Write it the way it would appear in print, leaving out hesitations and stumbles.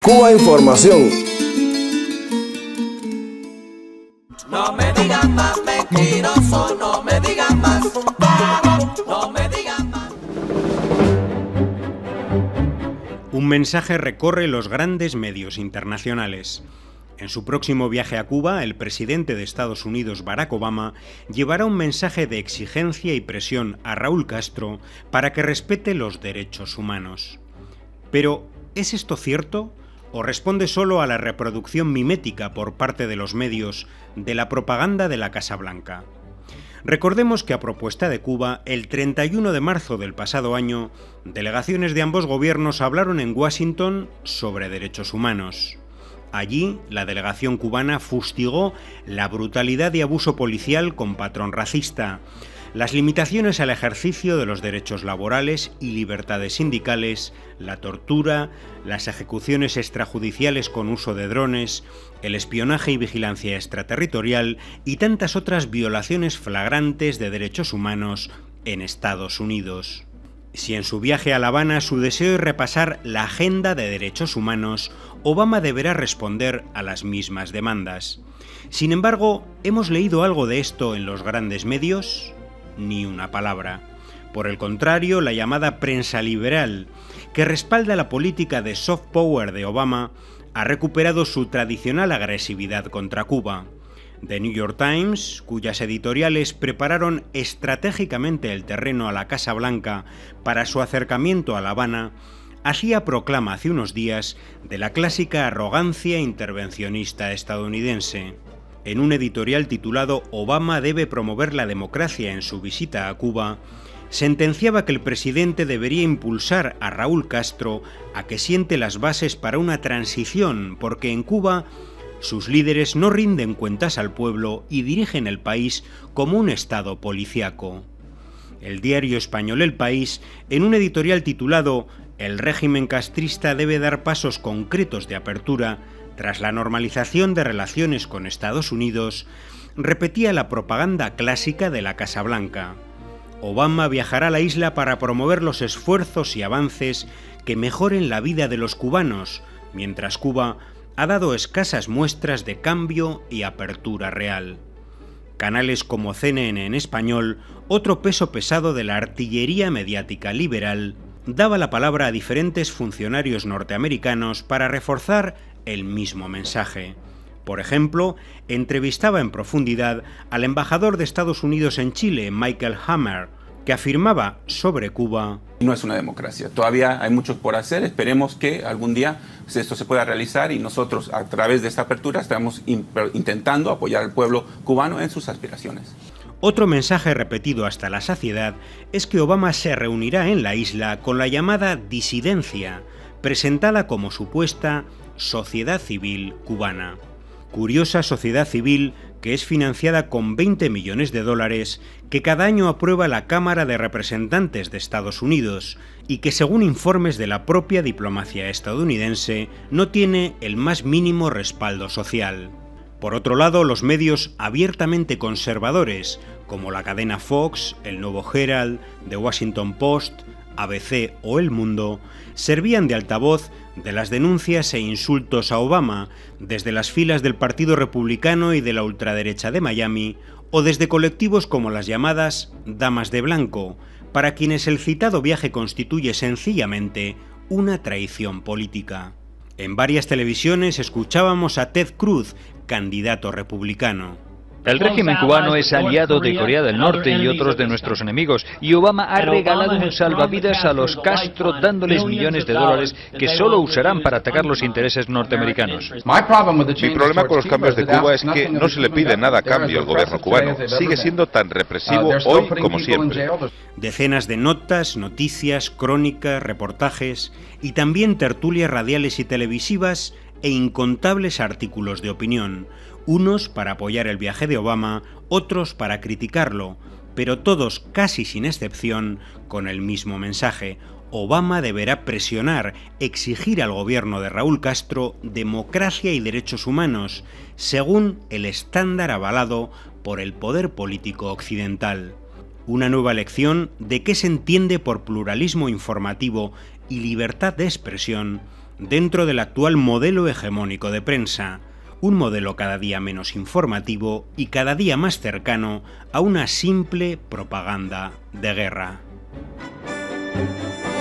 Cuba Información. No me digan más mentiroso, no me digan más, no me digan más. Un mensaje recorre los grandes medios internacionales. En su próximo viaje a Cuba, el presidente de Estados Unidos, Barack Obama, llevará un mensaje de exigencia y presión a Raúl Castro para que respete los derechos humanos. Pero, ¿es esto cierto? ¿O responde solo a la reproducción mimética por parte de los medios de la propaganda de la Casa Blanca? Recordemos que a propuesta de Cuba, el 31 de marzo del pasado año, delegaciones de ambos gobiernos hablaron en Washington sobre derechos humanos. Allí, la delegación cubana fustigó la brutalidad y abuso policial con patrón racista, las limitaciones al ejercicio de los derechos laborales y libertades sindicales, la tortura, las ejecuciones extrajudiciales con uso de drones, el espionaje y vigilancia extraterritorial y tantas otras violaciones flagrantes de derechos humanos en Estados Unidos. Si en su viaje a La Habana su deseo es repasar la agenda de derechos humanos, Obama deberá responder a las mismas demandas. Sin embargo, ¿hemos leído algo de esto en los grandes medios? Ni una palabra. Por el contrario, la llamada prensa liberal, que respalda la política de soft power de Obama, ha recuperado su tradicional agresividad contra Cuba. The New York Times, cuyas editoriales prepararon estratégicamente el terreno a la Casa Blanca para su acercamiento a La Habana, hacía proclama hace unos días de la clásica arrogancia intervencionista estadounidense. En un editorial titulado «Obama debe promover la democracia en su visita a Cuba», sentenciaba que el presidente debería impulsar a Raúl Castro a que siente las bases para una transición, porque en Cuba sus líderes no rinden cuentas al pueblo y dirigen el país como un estado policíaco. El diario español El País, en un editorial titulado «El régimen castrista debe dar pasos concretos de apertura», tras la normalización de relaciones con Estados Unidos, repetía la propaganda clásica de la Casa Blanca. Obama viajará a la isla para promover los esfuerzos y avances que mejoren la vida de los cubanos, mientras Cuba ha dado escasas muestras de cambio y apertura real. Canales como CNN en español, otro peso pesado de la artillería mediática liberal, daba la palabra a diferentes funcionarios norteamericanos para reforzar el mismo mensaje. Por ejemplo, entrevistaba en profundidad al embajador de Estados Unidos en Chile, Michael Hammer, que afirmaba sobre Cuba: no es una democracia, todavía hay mucho por hacer, esperemos que algún día esto se pueda realizar y nosotros a través de esta apertura estamos intentando apoyar al pueblo cubano en sus aspiraciones. Otro mensaje repetido hasta la saciedad es que Obama se reunirá en la isla con la llamada disidencia, presentada como supuesta sociedad civil cubana. Curiosa sociedad civil que es financiada con $20 millones que cada año aprueba la Cámara de Representantes de Estados Unidos y que, según informes de la propia diplomacia estadounidense, no tiene el más mínimo respaldo social. Por otro lado, los medios abiertamente conservadores, como la cadena Fox, el Nuevo Herald, The Washington Post, ABC o El Mundo, servían de altavoz de las denuncias e insultos a Obama desde las filas del Partido Republicano y de la ultraderecha de Miami, o desde colectivos como las llamadas Damas de Blanco, para quienes el citado viaje constituye sencillamente una traición política. En varias televisiones escuchábamos a Ted Cruz, candidato republicano. El régimen cubano es aliado de Corea del Norte y otros de nuestros enemigos, y Obama ha regalado un salvavidas a los Castro dándoles millones de dólares que solo usarán para atacar los intereses norteamericanos. Mi problema con los cambios de Cuba es que no se le pide nada a cambio al gobierno cubano. Sigue siendo tan represivo hoy como siempre. Decenas de notas, noticias, crónicas, reportajes y también tertulias radiales y televisivas e incontables artículos de opinión, unos para apoyar el viaje de Obama, otros para criticarlo, pero todos, casi sin excepción, con el mismo mensaje: Obama deberá presionar, exigir al gobierno de Raúl Castro democracia y derechos humanos, según el estándar avalado por el poder político occidental. Una nueva lección de qué se entiende por pluralismo informativo y libertad de expresión dentro del actual modelo hegemónico de prensa, un modelo cada día menos informativo y cada día más cercano a una simple propaganda de guerra.